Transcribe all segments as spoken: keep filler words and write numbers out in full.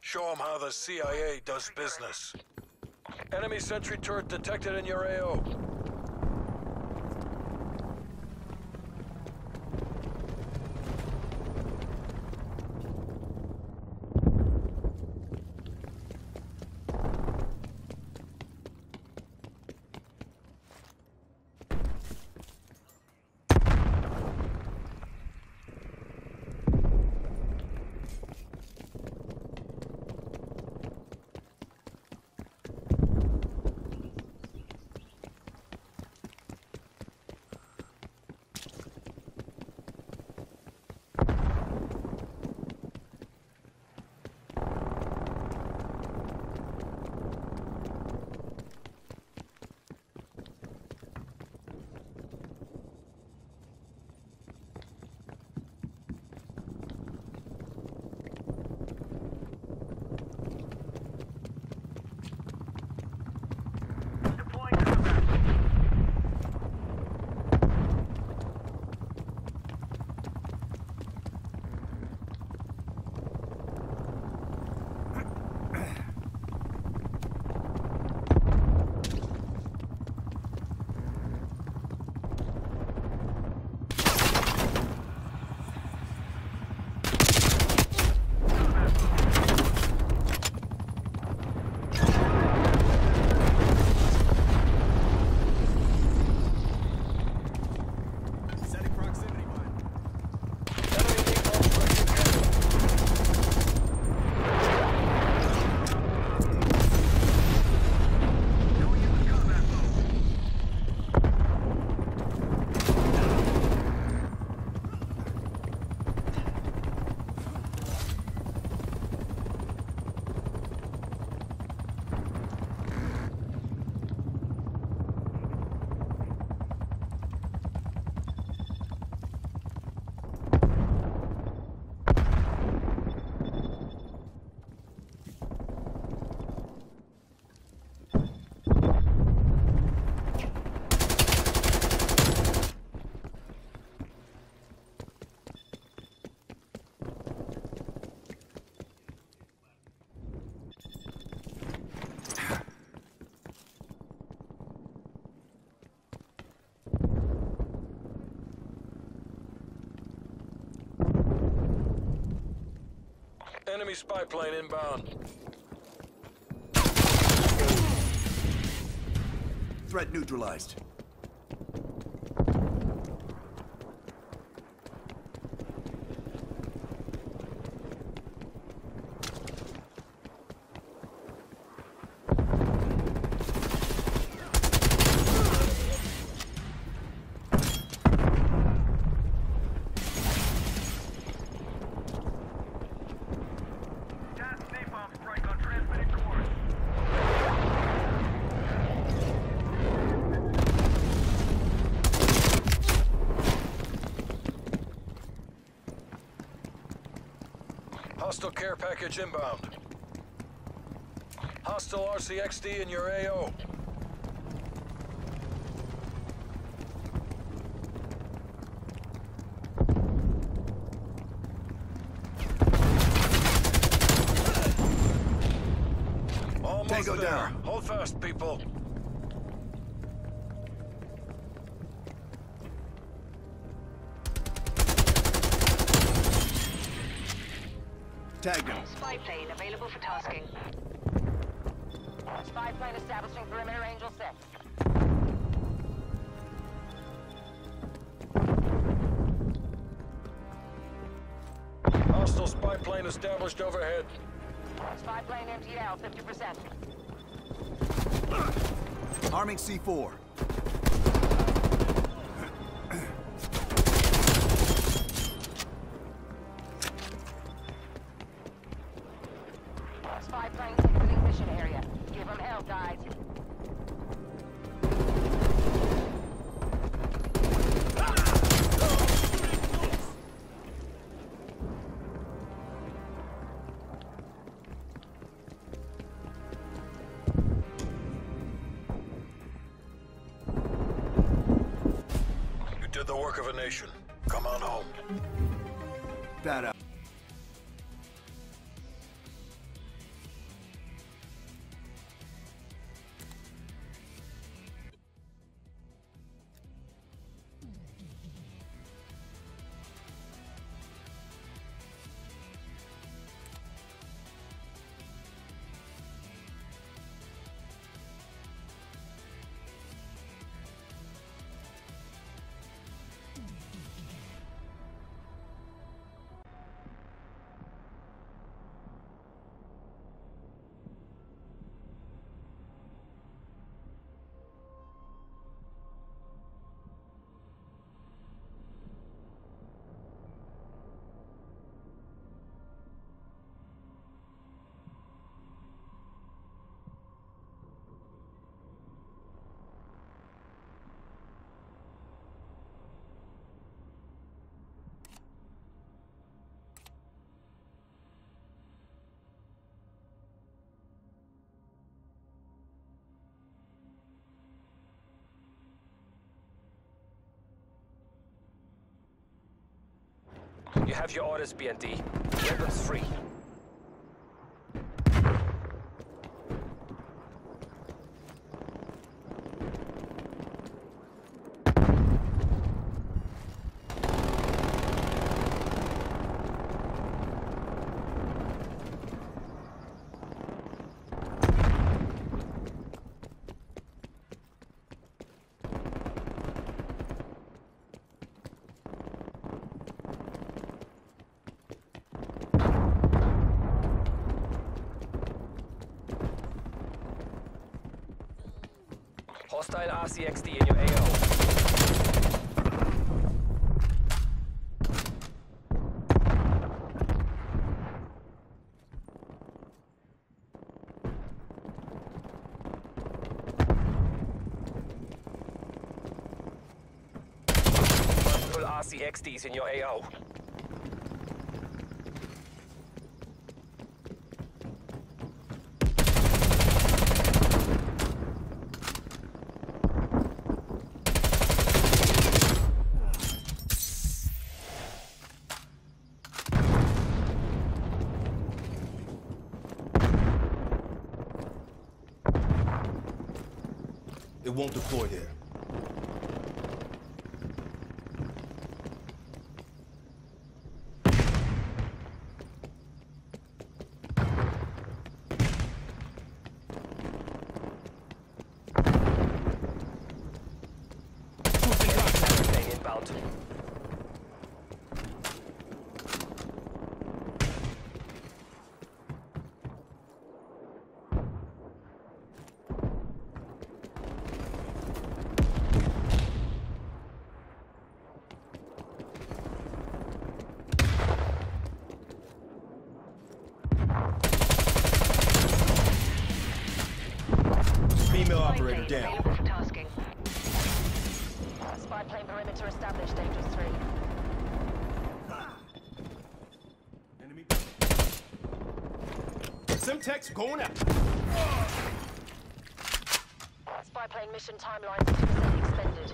Show them how the C I A does business. Enemy sentry turret detected in your A O. Enemy spy plane inbound. Threat neutralized. Hostile care package inbound. Hostile R C X D in your A O. Almost Tango there. down. Hold fast, people. Tagged him. Spy plane available for tasking. Spy plane establishing perimeter Angel six. Hostile spy plane established overhead. Spy plane M T L fifty percent. Arming C four. Spy plane exiting mission area. Give them hell, guys. You did the work of a nation. Come on home. That out. You have your orders, B N D. Weapons free. Hostile R C X D in your A O. Multiple R C X Ds in your A O. It won't deploy there. Plane inbound. Female operator down. Available for tasking. Spy plane perimeter established, Angels three. Enemy. Simtex going out. Spy plane mission timeline fifty percent extended.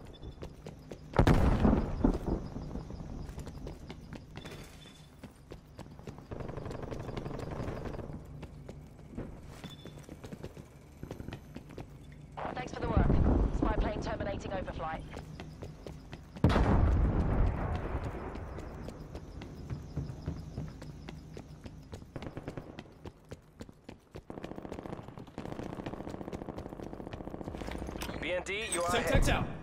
Thanks for the work. Spy plane terminating overflight. B N D, you are Simtex ahead. out.